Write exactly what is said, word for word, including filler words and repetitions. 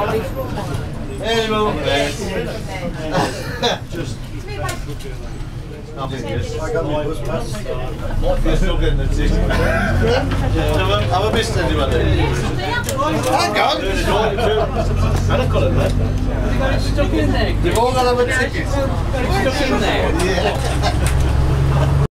Helemaal Just. Nothing is. I got my bus pass. You're still getting the ticket. Have I missed anyone there? Hang on! I've got it there. You got it stuck in there. You've all got to have a ticket. Stuck in there. Yeah.